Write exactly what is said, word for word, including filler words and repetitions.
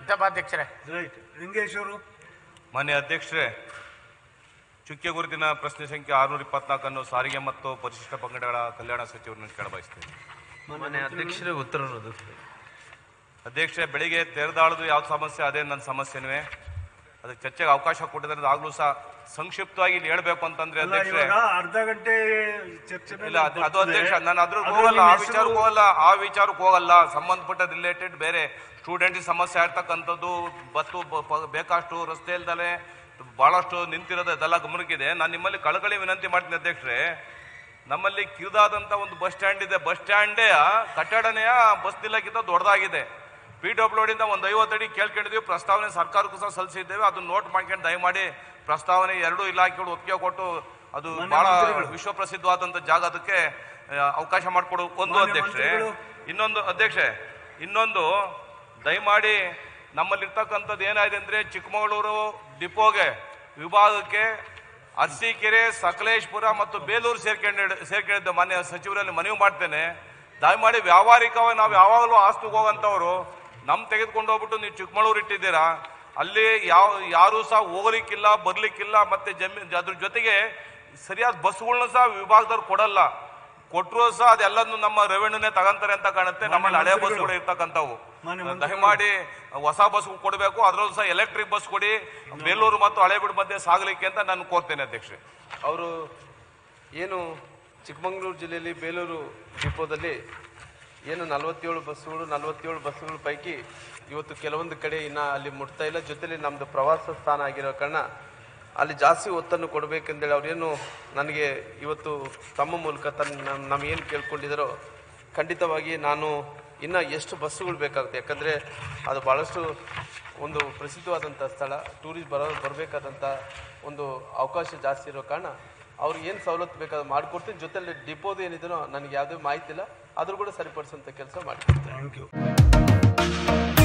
ಸಭಾಧ್ಯಕ್ಷರೇ. ರೈಟ್. ಲಿಂಗೇಶ್ ಅವರು. ಮಾನ್ಯ ಅಧ್ಯಕ್ಷರೇ, ಚುಕ್ಕೆ ಗುರುತಿನ ಪ್ರಶ್ನೆ ಸಂಖ್ಯೆ ಆರುನೂರ ಇಪ್ಪತ್ನಾಲ್ಕನ್ನು ಸಾರಿಗೆ ಮತ್ತು ಪರಿಶಿಷ್ಟ ಪಂಗಡಗಳ ಕಲ್ಯಾಣ ಸಚಿವರನ್ನು ಕೇಳಬಯಸ್ತೇನೆ. ಮಾನ್ಯ ಅಧ್ಯಕ್ಷರೇ, ಉತ್ತರ. ಅಧ್ಯಕ್ಷರೇ, ಬೆಳಿಗ್ಗೆ ತೆರೆದಾಳದು ಯಾವ ಸಮಸ್ಯೆ ಅದೇ ನನ್ನ ಸಮಸ್ಯೆನೇ. ಅದಕ್ಕೆ ಚರ್ಚೆಗೆ ಅವಕಾಶ ಕೊಟ್ಟಿದ್ರೆ ಆಗ್ಲೂ ಸಹ ಸಂಕ್ಷಿಪ್ತವಾಗಿ ಇಲ್ಲಿ ಹೇಳ್ಬೇಕು ಅಂತಂದ್ರೆ ಅಧ್ಯಕ್ಷರೇ ಅರ್ಧ ಗಂಟೆ ಚರ್ಚೆ ಇಲ್ಲ ಅದು ಅಧ್ಯಕ್ಷ, ನಾನು ಅದ್ರ ಹೋಗಲ್ಲ, ಆ ವಿಚಾರಕ್ಕೆ ಹೋಗಲ್ಲ ಆ ವಿಚಾರಕ್ಕೆ ಹೋಗಲ್ಲ ಸಂಬಂಧಪಟ್ಟ ರಿಲೇಟೆಡ್ ಬೇರೆ ಸ್ಟೂಡೆಂಟ್ ಸಮಸ್ಯೆ ಆಗ್ತಕ್ಕಂಥದ್ದು, ಬಸ್ಸು ಬೇಕಷ್ಟು ರಸ್ತೆ ಇಲ್ದಲೆ ಬಹಳಷ್ಟು ನಿಂತಿರೋದು ಅದೆಲ್ಲ ಗಮನಕ್ಕಿದೆ. ನಾನು ನಿಮ್ಮಲ್ಲಿ ಕಳಕಳಿ ವಿನಂತಿ ಮಾಡ್ತೀನಿ ಅಧ್ಯಕ್ಷರೇ, ನಮ್ಮಲ್ಲಿ ಕಿರಿದಾದಂತ ಒಂದು ಬಸ್ ಸ್ಟ್ಯಾಂಡ್ ಇದೆ. ಬಸ್ ಸ್ಟ್ಯಾಂಡೇ ಕಟ್ಟಡನೆಯ ಬಸ್ ನಿಲ್ಲಕ್ಕಿಂತ ದೊಡ್ಡದಾಗಿದೆ. ಪಿ ಡಬ್ಲ್ಯೂ ಡಿಂದ ಒಂದು ಐವತ್ತು ಅಡಿ ಕೇಳ್ಕೊಂಡಿದ್ವಿ, ಪ್ರಸ್ತಾವನೆ ಸರ್ಕಾರಕ್ಕೂ ಸಹ ಸಲ್ಲಿಸಿದ್ದೇವೆ. ಅದನ್ನ ನೋಟ್ ಮಾಡ್ಕೊಂಡು ದಯಮಾಡಿ ಪ್ರಸ್ತಾವನೆ ಎರಡೂ ಇಲಾಖೆಗಳು ಒಪ್ಪಿಗೆ ಕೊಟ್ಟು ಅದು ಬಹಳ ವಿಶ್ವ ಪ್ರಸಿದ್ಧವಾದಂತ ಜಾಗ, ಅದಕ್ಕೆ ಅವಕಾಶ ಮಾಡಿಕೊಡು ಒಂದು ಅಧ್ಯಕ್ಷರೇ. ಇನ್ನೊಂದು ಅಧ್ಯಕ್ಷೆ ಇನ್ನೊಂದು ದಯಮಾಡಿ ನಮ್ಮಲ್ಲಿರ್ತಕ್ಕಂಥದ್ದು ಏನಾಗಿದೆ ಅಂದ್ರೆ ಚಿಕ್ಕಮಗಳೂರು ಡಿಪೋಗೆ ವಿಭಾಗಕ್ಕೆ ಅರಸೀಕೆರೆ, ಸಕಲೇಶ್ಪುರ ಮತ್ತು ಬೇಲೂರು ಸೇರ್ಕೊಂಡು ಸೇರ್ಕೊಂಡಿದ್ದ ಮಾನ್ಯ ಸಚಿವರಲ್ಲಿ ಮನವಿ ಮಾಡ್ತೇನೆ. ದಯಮಾಡಿ ವ್ಯಾವಹಾರಿಕವಾಗಿ ನಾವು ಯಾವಾಗಲೂ ಆಸ್ತಿಗೆ ಹೋಗಂತವ್ರು ನಮ್ ತೆಗೆದುಕೊಂಡು ಹೋಗ್ಬಿಟ್ಟು ನೀವು ಚಿಕ್ಕಮಗಳೂರು ಇಟ್ಟಿದ್ದೀರಾ, ಅಲ್ಲಿ ಯಾವ ಯಾರು ಸಹ ಹೋಗ್ಲಿಕ್ಕಿಲ್ಲ ಬರ್ಲಿಕ್ಕಿಲ್ಲ, ಮತ್ತೆ ಜಮೀನ್ ಅದ್ರ ಜೊತೆಗೆ ಸರಿಯಾದ ಬಸ್ಗಳನ್ನ ಸಹ ವಿಭಾಗದವ್ರು ಕೊಡಲ್ಲ. ಕೊಟ್ಟರು ಸಹ ಅದೆಲ್ಲದನ್ನು ನಮ್ಮ ರೆವೆನ್ಯೂನೇ ತಗೊಂತಾರೆ ಅಂತ ಕಾಣುತ್ತೆ. ನಮ್ಮಲ್ಲಿ ಹಳೆ ಬಸ್ಗಳು ಇರ್ತಕ್ಕಂಥವು ದಯಮಾಡಿ ಹೊಸ ಬಸ್ ಕೊಡಬೇಕು, ಅದರಲ್ಲೂ ಸಹ ಎಲೆಕ್ಟ್ರಿಕ್ ಬಸ್ ಕೊಡಿ, ಬೇಲೂರು ಮತ್ತು ಹಳೇಬೀಡು ಮಧ್ಯೆ ಸಾಗಲಿಕ್ಕೆ ಅಂತ ನಾನು ಕೋರ್ತೇನೆ ಅಧ್ಯಕ್ಷೆ. ಅವರು ಏನು ಚಿಕ್ಕಮಗಳೂರು ಜಿಲ್ಲೆಯಲ್ಲಿ ಬೇಲೂರು ಡಿಪೋದಲ್ಲಿ ಏನು ನಲವತ್ತೇಳು ಬಸ್ಸುಗಳು ನಲವತ್ತೇಳು ಬಸ್ಸುಗಳ ಪೈಕಿ ಇವತ್ತು ಕೆಲವೊಂದು ಕಡೆ ಇನ್ನು ಅಲ್ಲಿ ಮುಟ್ತಾ ಇಲ್ಲ. ಜೊತೆಲಿ ನಮ್ಮದು ಪ್ರವಾಸ ಸ್ಥಾನ ಆಗಿರೋ ಕಾರಣ ಅಲ್ಲಿ ಜಾಸ್ತಿ ಒತ್ತನ್ನು ಕೊಡಬೇಕೆಂದೇಳಿ ಅವರೇನು ನನಗೆ ಇವತ್ತು ತಮ್ಮ ಮೂಲಕ ತನ್ನ ನಮಗೇನು ಕೇಳ್ಕೊಂಡಿದ್ದಾರೋ ಖಂಡಿತವಾಗಿ ನಾನು ಇನ್ನು ಎಷ್ಟು ಬಸ್ಸುಗಳು ಬೇಕಾಗುತ್ತೆ, ಯಾಕಂದರೆ ಅದು ಭಾಳಷ್ಟು ಒಂದು ಪ್ರಸಿದ್ಧವಾದಂಥ ಸ್ಥಳ, ಟೂರಿಸ್ಟ್ ಬರೋ ಬರಬೇಕಾದಂಥ ಒಂದು ಅವಕಾಶ ಜಾಸ್ತಿ ಇರೋ ಕಾರಣ ಅವ್ರಿಗೆ ಏನು ಸವಲತ್ತು ಬೇಕಾದ್ರೆ ಮಾಡಿಕೊಡ್ತೀನಿ. ಜೊತೆಲಿ ಡಿಪೋದು ಏನಿದೆಯೋ ನನಗೆ ಯಾವುದೇ ಮಾಹಿತಿ ಇಲ್ಲ, ಆದರೂ ಕೂಡ ಸರಿಪಡಿಸೋಂಥ ಕೆಲಸ ಮಾಡ್ತೀನಿ. Thank you.